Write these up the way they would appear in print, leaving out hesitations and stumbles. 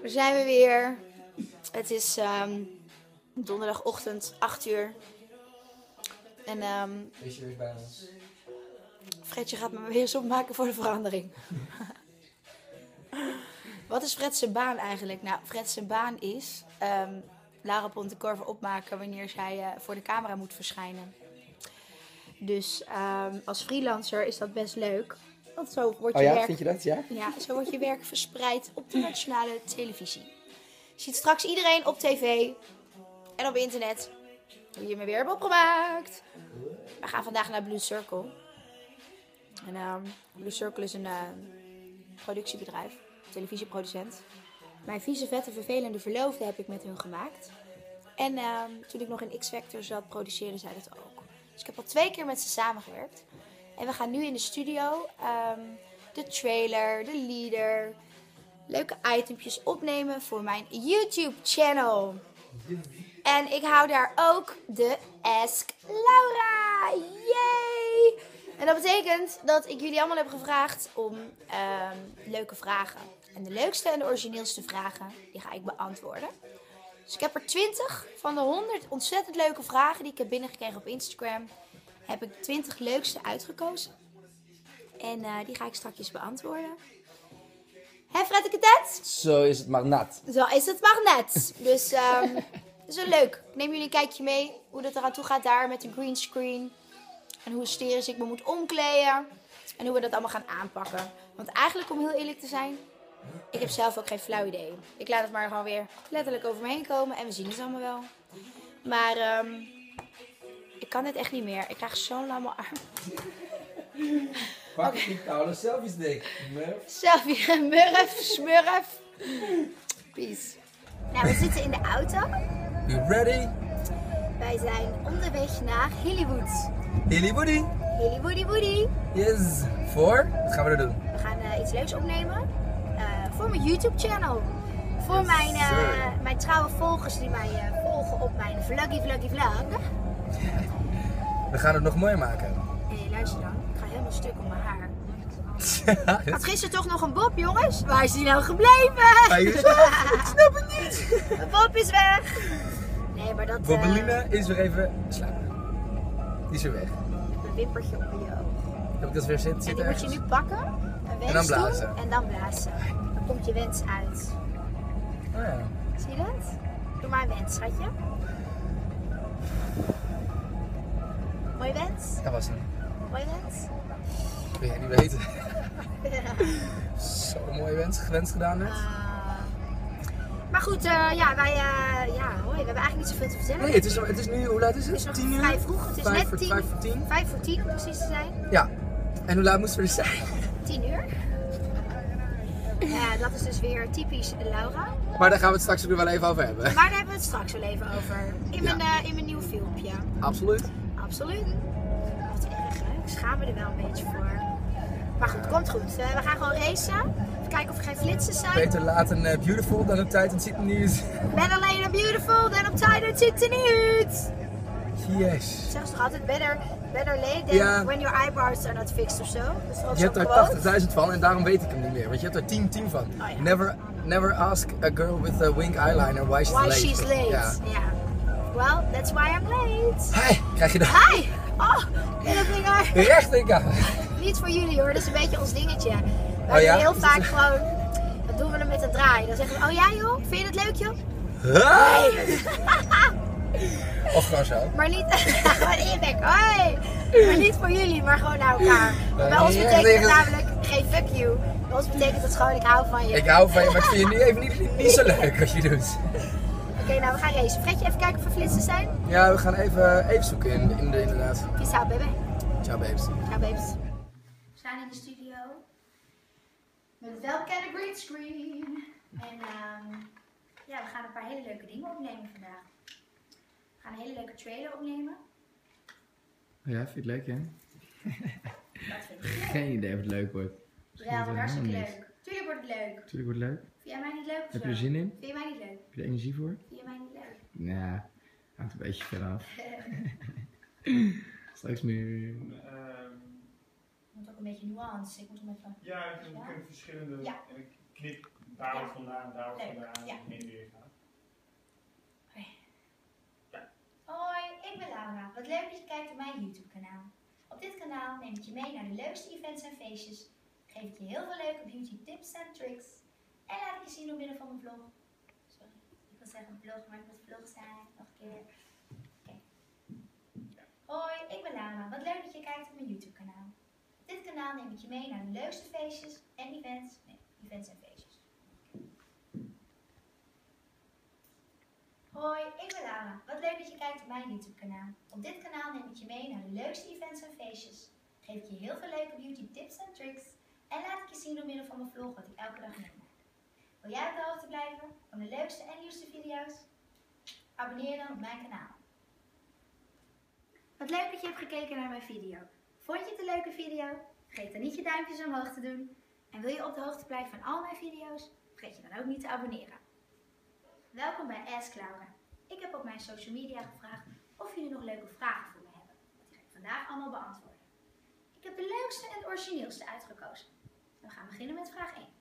Daar zijn we weer. Het is donderdagochtend 8 uur. En Fredje weer bij ons. Fredje gaat me weer eens opmaken voor de verandering. Wat is Fred zijn baan eigenlijk? Nou, Fred zijn baan is Lara Pontecorvo opmaken wanneer zij voor de camera moet verschijnen. Dus als freelancer is dat best leuk. Want zo wordt je werk... Vind je dat? Ja? Ja, zo wordt je werk verspreid op de nationale televisie. Je ziet straks iedereen op tv en op internet hoe je me weer hebt opgemaakt. We gaan vandaag naar Blue Circle. En Blue Circle is een productiebedrijf, televisieproducent. Mijn vieze, vette, vervelende verloofde heb ik met hun gemaakt. En toen ik nog in X-Factor zat, produceerde zij dat ook. Dus ik heb al 2 keer met ze samengewerkt. En we gaan nu in de studio de trailer, de leader, leuke itempjes opnemen voor mijn YouTube channel. En ik hou daar ook de Ask Laura. Yay! En dat betekent dat ik jullie allemaal heb gevraagd om leuke vragen. En de leukste en de origineelste vragen, die ga ik beantwoorden. Dus ik heb er 20 van de 100 ontzettend leuke vragen die ik heb binnengekregen op Instagram. Heb ik 20 leukste uitgekozen. En die ga ik straks beantwoorden. Hè, Freddeketet? Zo is het maar nat. Zo is het maar net. Dus dat is wel leuk. Ik neem jullie een kijkje mee hoe dat eraan toe gaat daar met de greenscreen. En hoe hysterisch ik me moet omkleden. En hoe we dat allemaal gaan aanpakken. Want eigenlijk, om heel eerlijk te zijn, ik heb zelf ook geen flauw idee. Ik laat het maar gewoon weer letterlijk over me heen komen. En we zien het allemaal wel. Maar ik kan het echt niet meer. Ik krijg zo'n lamme arm. Pak die koude selfies, dik. Selfie, murf, smurf. Peace. Nou, we zitten in de auto. You ready? Wij zijn onderweg naar Hollywood. Hilly Woody. Hollywoody woody. Yes. Voor? Wat gaan we er doen? We gaan iets leuks opnemen. Voor mijn YouTube channel. Voor mijn trouwe volgers die mij volgen op mijn vlog. We gaan het nog mooier maken. Hé, luister dan. Ik ga helemaal stuk om mijn haar. Ik had gisteren toch nog een bob, jongens. Waar is die nou gebleven? Ik snap het niet. De bob is weg. Nee, maar dat... Bobbeline is weer even slapen. Die is weer weg. Een wimpertje op je oog. Heb ik dat weer zitten? En die moet je nu pakken. Een wens En dan blazen. doen, en dan blazen. Dan komt je wens uit. Oh ja. Zie je dat? Doe maar een wens, schatje. Mooie wens? Dat was hem. Mooie wens? Wil jij niet weten? Zo'n mooie wens gedaan net. Maar goed, ja, wij hoi, we hebben eigenlijk niet zoveel te vertellen. Nee, het is nu, hoe laat is het? Het is nog 10 uur? vrij vroeg, het is net 10. 5 voor 10? 5 voor 10 om precies te zijn. Ja. En hoe laat moesten we er zijn? 10 uur. Ja, dat is dus weer typisch Laura. Maar daar gaan we het straks ook wel even over hebben. Maar daar hebben we het straks wel even over. In mijn nieuwe filmpje. Absoluut. Absoluut. Wat erg, hè? Ik schaam me er wel een beetje voor. Maar goed, komt goed. We gaan gewoon racen. Even kijken of er geen flitsers zijn. Beter laat een beautiful dan op tijd en het ziet er niet uit. Ben alleen een beautiful dan op tijd en het ziet er niet uit. Yes. Zeggen ze toch altijd better late than when your eyebrows are not fixed of zo? Je hebt er 80.000 van en daarom weet ik hem niet meer. Want je hebt er 10 van. Oh, ja. Never ask a girl with a wink eyeliner why she's late. Ja. Well, that's why I'm late. Hi, krijg je dat? Hi! Oh, middelvinger. Recht in elkaar. Niet voor jullie hoor, dat is een beetje ons dingetje. We doen heel vaak gewoon, dat doen we hem met een draai. Dan zeggen we, oh ja joh, vind je het leuk joh? Hey. Of gewoon zo. Maar niet, gewoon in je bek, hoi! Maar niet voor jullie, maar gewoon naar elkaar. Bij ons betekent het namelijk geen fuck you. Bij ons betekent het gewoon, ik hou van je. Ik hou van je, maar ik vind je nu even niet zo leuk wat je doet. Oké, nou we gaan racen. Fredje, even kijken of er flitsers zijn? Ja, we gaan even zoeken inderdaad. Peace out, baby. Ciao babes. Ciao, babes. We staan in de studio. Met het welbekende greenscreen. En ja, we gaan een paar hele leuke dingen opnemen vandaag. We gaan een hele leuke trailer opnemen. Ja, vind je het leuk, hè? Dat vind ik leuk. Geen idee of het leuk wordt. Ja, het wordt hartstikke leuk. Tuurlijk wordt het leuk. Tuurlijk wordt het leuk. Vind jij mij niet leuk? Heb je er zin in? Vind je mij niet leuk? Heb je er energie voor? Vind je mij niet leuk? Nou, hangt een beetje veraf. af. Straks meer. Het moet ook een beetje nuance. Ik moet hem even... Ja, ik heb verschillende. Ja. En ik knip Daar wordt vandaan, daar wordt Leuk, vandaan. ja. Heen weer gaan. Hoi, ik ben Laura. Wat leuk dat je kijkt op mijn YouTube kanaal. Op dit kanaal neem ik je mee naar de leukste events en feestjes. Geef ik je heel veel leuke beauty tips en tricks. En laat ik je zien door middel van mijn vlog. Sorry, ik wil zeggen vlog, maar het moet vlog zijn. Nog een keer. Oké. Hoi, ik ben Laura. Wat leuk dat je kijkt op mijn YouTube kanaal. Op dit kanaal neem ik je mee naar de leukste feestjes en events. Nee, events en feestjes. Hoi, ik ben Laura. Wat leuk dat je kijkt op mijn YouTube kanaal. Op dit kanaal neem ik je mee naar de leukste events en feestjes. Geef ik je heel veel leuke beauty tips en tricks. En laat ik je zien door middel van mijn vlog wat ik elke dag meemaak. Wil jij op de hoogte blijven van de leukste en nieuwste video's? Abonneer dan op mijn kanaal. Wat leuk dat je hebt gekeken naar mijn video. Vond je het een leuke video? Vergeet dan niet je duimpjes omhoog te doen. En wil je op de hoogte blijven van al mijn video's? Vergeet je dan ook niet te abonneren. Welkom bij Ask Laura. Ik heb op mijn social media gevraagd of jullie nog leuke vragen voor me hebben. Dat ga ik vandaag allemaal beantwoorden. Ik heb de leukste en origineelste uitgekozen. We gaan beginnen met vraag 1.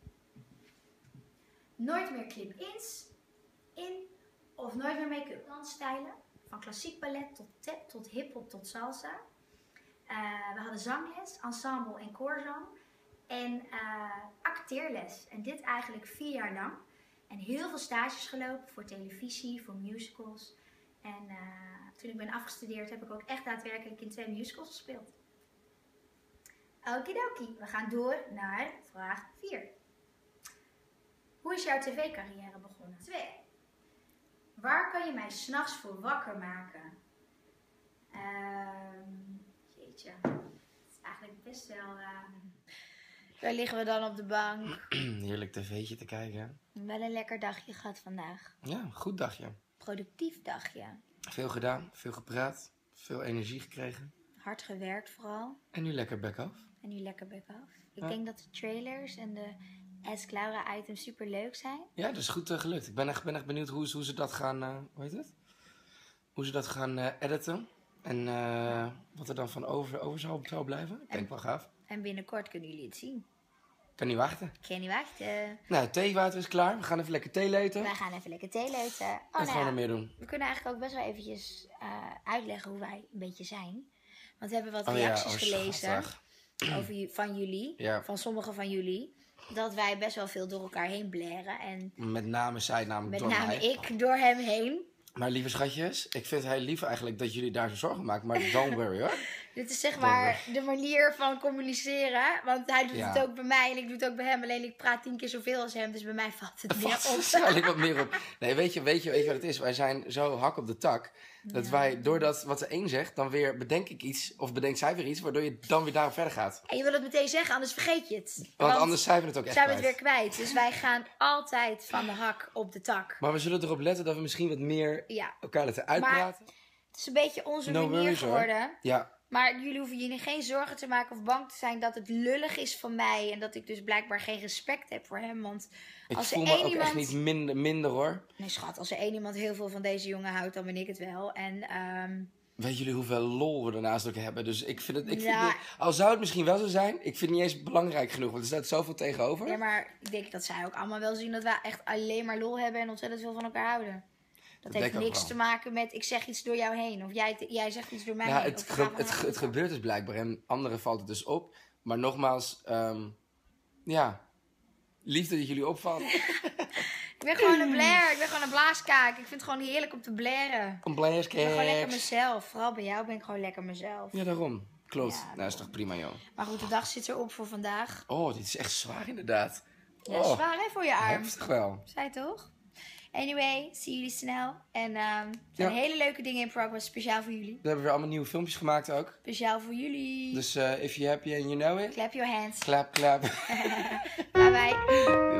Nooit meer clip-ins, in of nooit meer make-up dansstijlen. Van klassiek ballet tot tap, tot hip-hop, tot salsa. We hadden zangles, ensemble en koorzang. En acteerles. En dit eigenlijk 4 jaar lang. En heel veel stages gelopen voor televisie, voor musicals. En toen ik ben afgestudeerd heb ik ook echt daadwerkelijk in 2 musicals gespeeld. Okidoki, we gaan door naar vraag 4. Hoe is jouw tv-carrière begonnen? 2. Waar kan je mij 's nachts voor wakker maken? Jeetje, het is eigenlijk best wel... Daar liggen we dan op de bank. Heerlijk tv'tje te kijken. Wel een lekker dagje gehad vandaag. Ja, goed dagje. Productief dagje. Veel gedaan, veel gepraat, veel energie gekregen. Hard gewerkt vooral. En nu lekker back af. En nu lekker back af. Ik Ja. denk dat de trailers en de Ask Laura items super leuk zijn. Ja, dat is goed gelukt. Ik ben echt benieuwd hoe ze dat gaan, hoe heet het? Hoe ze dat gaan editen. En wat er dan van over zou blijven. Ik denk wel gaaf. En binnenkort kunnen jullie het zien. Kan niet wachten. Ik kan niet wachten. Nou, theewater is klaar. We gaan even lekker thee leuten. Wij gaan even lekker thee leuten. En Oh, gewoon nog meer doen. we kunnen eigenlijk ook best wel eventjes uitleggen hoe wij een beetje zijn. Want we hebben wat Oh ja, reacties gelezen schattig. van jullie. Ja. Van sommigen van jullie. Dat wij best wel veel door elkaar heen blaren. En Met name zij, namelijk met door name mij. ik door hem heen. Maar lieve schatjes, ik vind het heel lief eigenlijk dat jullie daar zo zorgen maken. Maar don't worry hoor. Dit is zeg maar de manier van communiceren. Want hij doet Ja. het ook bij mij en ik doe het ook bij hem. Alleen ik praat 10 keer zoveel als hem. Dus bij mij valt het meer Valt op. waarschijnlijk wat meer op. Nee, weet je wat het is? Wij zijn zo hak op de tak. Dat wij, doordat wat de een zegt, dan weer bedenk ik iets. Of bedenkt zij weer iets, waardoor je dan weer daarop verder gaat. En je wil het meteen zeggen, anders vergeet je het. Want anders zijn we het ook echt zijn we het weer kwijt. kwijt. Dus wij gaan altijd van de hak op de tak. Maar we zullen erop letten dat we misschien wat meer Ja, elkaar laten uitpraten. het is een beetje onze No manier worries, hoor. geworden. Ja, Maar jullie hoeven je geen zorgen te maken of bang te zijn dat het lullig is van mij. En dat ik dus blijkbaar geen respect heb voor hem. Want ik als er voel me één ook iemand... echt niet minder hoor. Nee schat, als er één iemand heel veel van deze jongen houdt, dan ben ik het wel. En Weet jullie hoeveel lol we daarnaast ook hebben? Dus ik vind het, Ja. al zou het misschien wel zo zijn, ik vind het niet eens belangrijk genoeg. Want er staat zoveel tegenover. ja, maar ik denk dat zij ook allemaal wel zien dat wij echt alleen maar lol hebben en ontzettend veel van elkaar houden. Dat denk heeft ik ook niks wel. te maken met ik zeg iets door jou heen. Of jij zegt iets door mij Ja, heen. Of we gaan van elkaar het gebeurt dus blijkbaar en anderen valt het dus op. Maar nogmaals, ja, liefde dat jullie opvallen. Ik ben gewoon een blair. Ik ben gewoon een blaaskaak. Ik vind het gewoon heerlijk om te blaren. Kom blij Ik ben gewoon lekker mezelf. Vooral bij jou ben ik gewoon lekker mezelf. Ja, daarom. Klopt. Ja, nou, is toch prima, joh. Maar goed, de dag zit erop voor vandaag. Oh, dit is echt zwaar inderdaad. Ja, Oh, zwaar hè voor je arm. heftig wel. Zij toch? Anyway, zie jullie snel. En er zijn Ja. hele leuke dingen in progress. Speciaal voor jullie. We hebben weer allemaal nieuwe filmpjes gemaakt ook. Speciaal voor jullie. Dus if you're happy and you know it, Clap your hands. clap, clap. Bye bye.